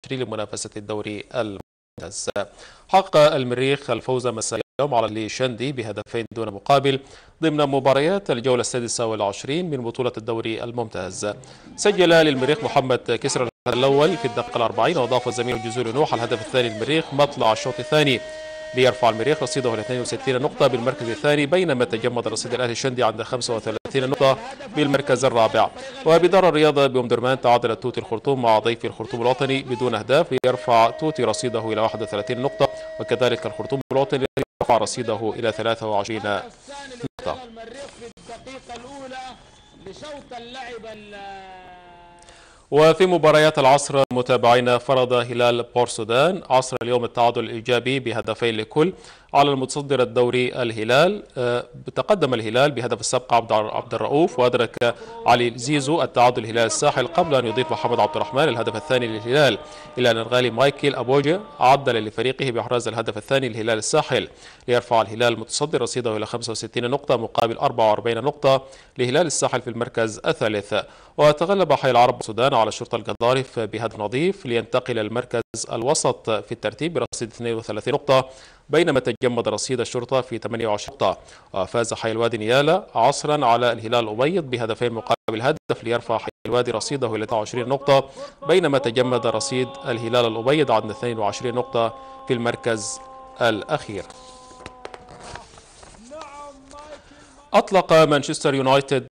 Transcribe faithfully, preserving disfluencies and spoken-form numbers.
وعشرين لمنافسة الدوري الممتاز. حقق المريخ الفوز مساء اليوم على الليشندي بهدفين دون مقابل ضمن مباريات الجولة السادسة والعشرين من بطولة الدوري الممتاز. سجل للمريخ محمد كسر الهدف الأول في الدقيقة الأربعين، وأضاف زميله جزول نوح الهدف الثاني للمريخ مطلع الشوط الثاني ليرفع المريخ رصيده إلى اثنين وستين نقطة بالمركز الثاني، بينما تجمد رصيد الأهلي الشندي عند خمسة وثلاثين نقطة بالمركز الرابع. وبدار الرياضة بأم درمان تعادل توتي الخرطوم مع ضيف الخرطوم الوطني بدون أهداف ليرفع توتي رصيده إلى واحد وثلاثين نقطة، وكذلك الخرطوم الوطني يرفع رصيده إلى ثلاثة وعشرين نقطة. وفي مباريات العصر متابعينا فرض هلال بورسودان عصر اليوم التعادل الإيجابي بهدفين لكل على المتصدر الدوري الهلال. تقدم الهلال بهدف السبق عبد الرؤوف، وأدرك علي زيزو التعادل الهلال الساحل قبل أن يضيف محمد عبد الرحمن الهدف الثاني للهلال، إلى أن الغالي مايكل أبوجا عدل لفريقه بإحراز الهدف الثاني للهلال الساحل ليرفع الهلال المتصدر رصيده إلى خمسة وستين نقطة مقابل أربعة وأربعين نقطة لهلال الساحل في المركز الثالث. وتغلب حي العرب السودان على الشرطة القضارف بهدف نظيف لينتقل المركز الوسط في الترتيب برصيد اثنين وثلاثين نقطة، بينما تجمد رصيد الشرطة في ثمانية وعشرين نقطة. وفاز حي الوادي نيالا عصرا على الهلال الأبيض بهدفين مقابل هدف ليرفع حي الوادي رصيده إلى تسعة وعشرين نقطة، بينما تجمد رصيد الهلال الأبيض عند اثنين وعشرين نقطة في المركز الأخير. أطلق مانشستر يونايتد